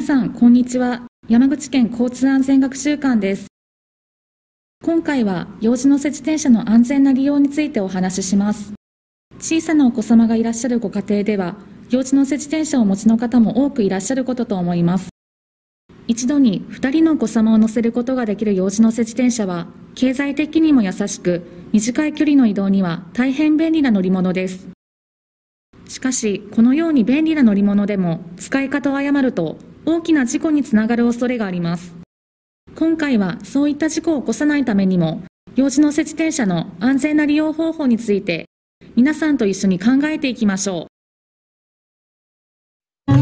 さん、こんにちは。山口県交通安全学習館です。今回は幼児乗せ自転車の安全な利用についてお話しします。小さなお子様がいらっしゃるご家庭では、幼児乗せ自転車をお持ちの方も多くいらっしゃることと思います。一度に2人のお子様を乗せることができる幼児乗せ自転車は、経済的にも優しく、短い距離の移動には大変便利な乗り物です。しかし、このように便利な乗り物でも、使い方を誤ると、大きな事故につながる恐れがあります。今回はそういった事故を起こさないためにも、幼児乗せ自転車の安全な利用方法について、皆さんと一緒に考えていきましょう。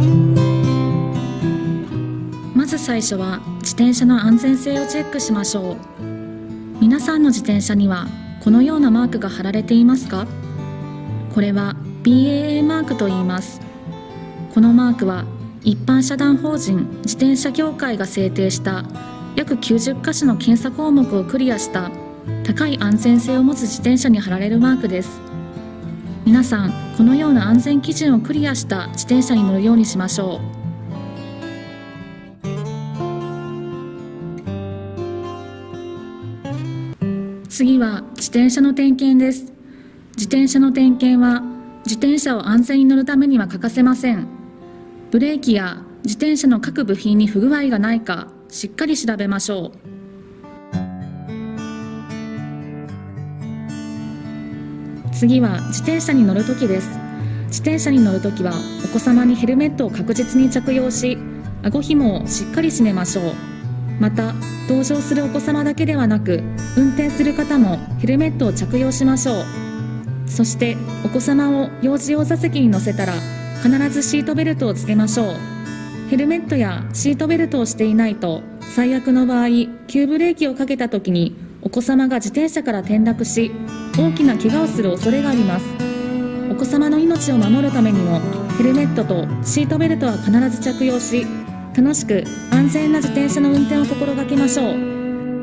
まず最初は、自転車の安全性をチェックしましょう。皆さんの自転車には、このようなマークが貼られていますか？これは BAA マークと言います。このマークは、一般社団法人自転車協会が制定した約90カ所の検査項目をクリアした高い安全性を持つ自転車に貼られるマークです。皆さん、このような安全基準をクリアした自転車に乗るようにしましょう。次は自転車の点検です。自転車の点検は自転車を安全に乗るためには欠かせません。ブレーキや自転車の各部品に不具合がないかしっかり調べましょう。次は自転車に乗るときです。自転車に乗るときはお子様にヘルメットを確実に着用し、顎紐をしっかり締めましょう。また、同乗するお子様だけではなく、運転する方もヘルメットを着用しましょう。そしてお子様を幼児用座席に乗せたら必ずシートベルトをつけましょう。ヘルメットやシートベルトをしていないと、最悪の場合、急ブレーキをかけたときにお子様が自転車から転落し、大きな怪我をする恐れがあります。お子様の命を守るためにも、ヘルメットとシートベルトは必ず着用し、楽しく安全な自転車の運転を心がけましょう。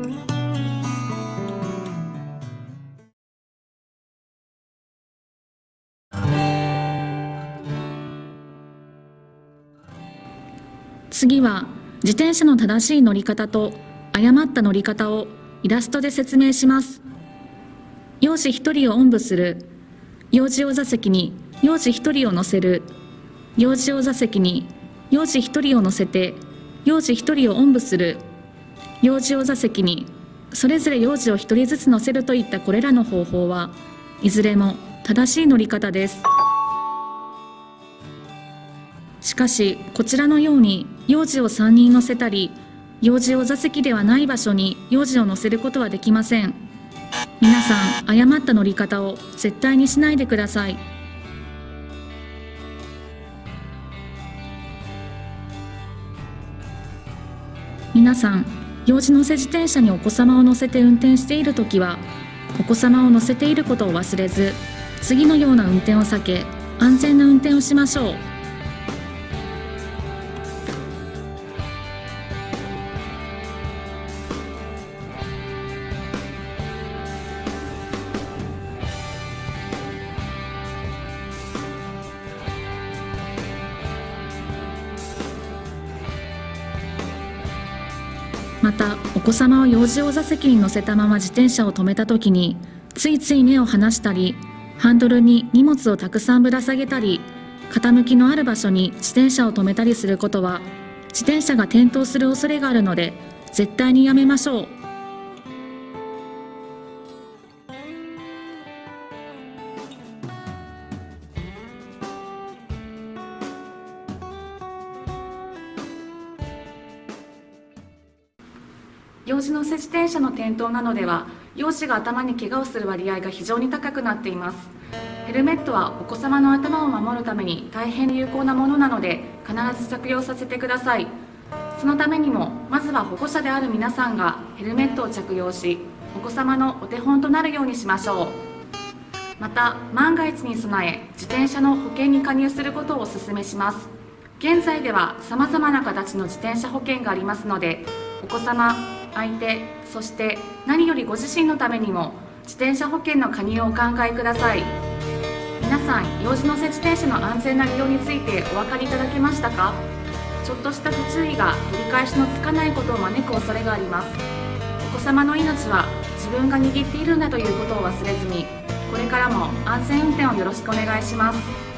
次は自転車の正しい乗り方と誤った乗り方をイラストで説明します。幼児1人をおんぶする、幼児用座席に幼児1人を乗せる、幼児用座席に幼児1人を乗せて幼児1人をおんぶする、幼児用座席にそれぞれ幼児を1人ずつ乗せるといったこれらの方法はいずれも正しい乗り方です。しかし、こちらのように幼児を3人乗せたり、幼児用座席ではない場所に幼児を乗せることはできません。皆さん、誤った乗り方を絶対にしないでください。皆さん、幼児乗せ自転車にお子様を乗せて運転しているときは、お子様を乗せていることを忘れず、次のような運転を避け、安全な運転をしましょう。また、お子様を幼児用座席に乗せたまま自転車を止めたときに、ついつい目を離したり、ハンドルに荷物をたくさんぶら下げたり、傾きのある場所に自転車を止めたりすることは、自転車が転倒する恐れがあるので、絶対にやめましょう。幼児乗せ自転車の転倒などでは、幼児が頭に怪我をする割合が非常に高くなっています。ヘルメットはお子様の頭を守るために大変有効なものなので、必ず着用させてください。そのためにも、まずは保護者である皆さんがヘルメットを着用し、お子様のお手本となるようにしましょう。また、万が一に備え、自転車の保険に加入することをお勧めします。現在では様々な形の自転車保険がありますので、お子様、相手、そして何よりご自身のためにも自転車保険の加入をお考えください。皆さん、幼児乗せ自転車の安全な利用についてお分かりいただけましたか？ ちょっとした不注意が取り返しのつかないことを招く恐れがあります。お子様の命は自分が握っているんだということを忘れずに、これからも安全運転をよろしくお願いします。